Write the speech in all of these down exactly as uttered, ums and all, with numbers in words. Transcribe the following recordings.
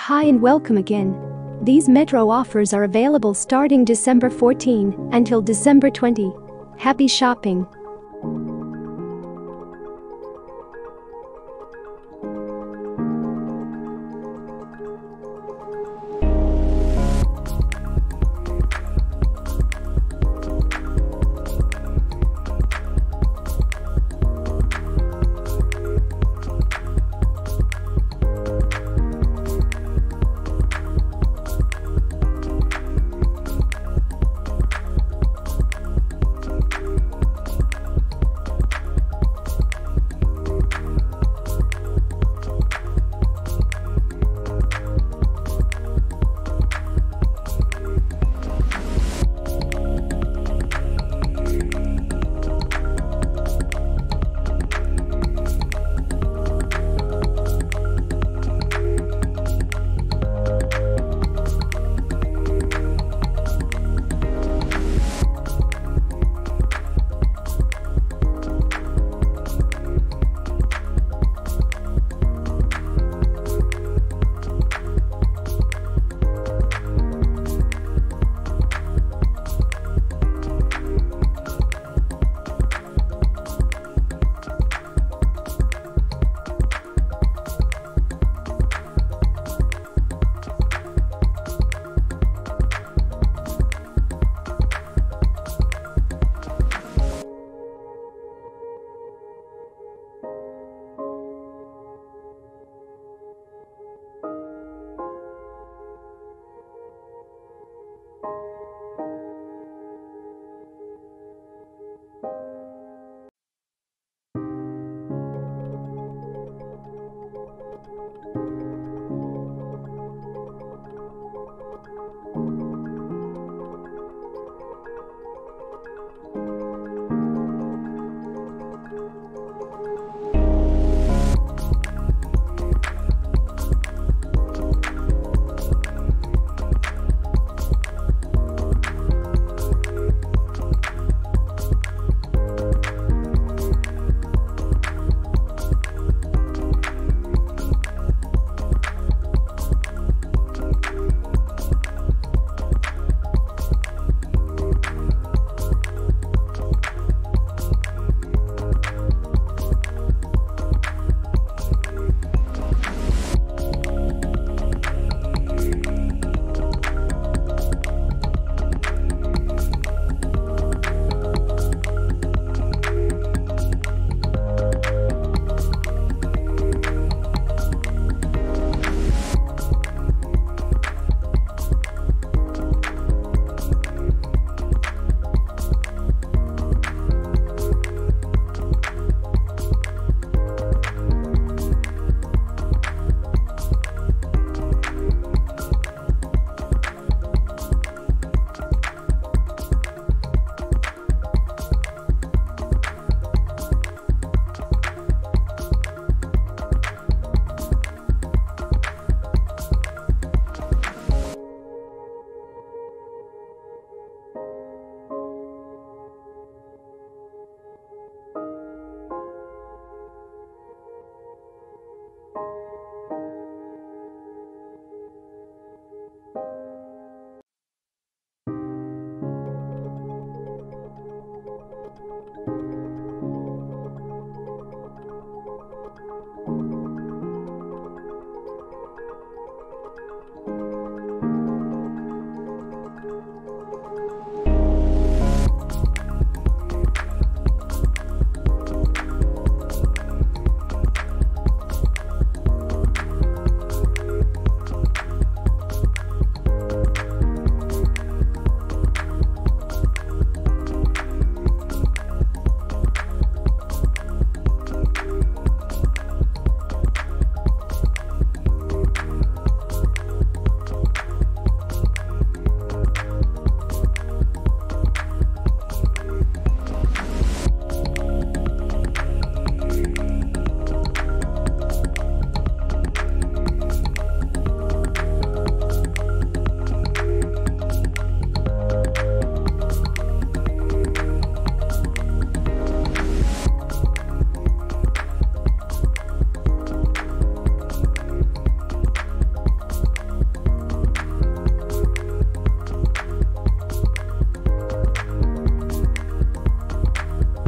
Hi and welcome again. These Metro offers are available starting December fourteenth until December twentieth. Happy shopping!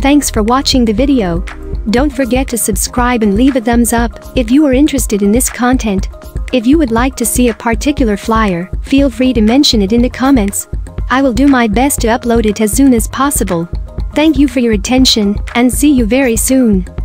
Thanks for watching the video. Don't forget to subscribe and leave a thumbs up if you are interested in this content. If you would like to see a particular flyer, feel free to mention it in the comments. I will do my best to upload it as soon as possible. Thank you for your attention, and see you very soon.